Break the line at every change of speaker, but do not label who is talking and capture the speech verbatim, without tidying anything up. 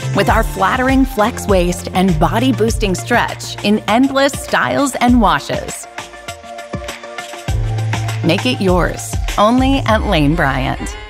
with our flattering flex waist and body-boosting stretch in endless styles and washes. Make it yours, only at Lane Bryant.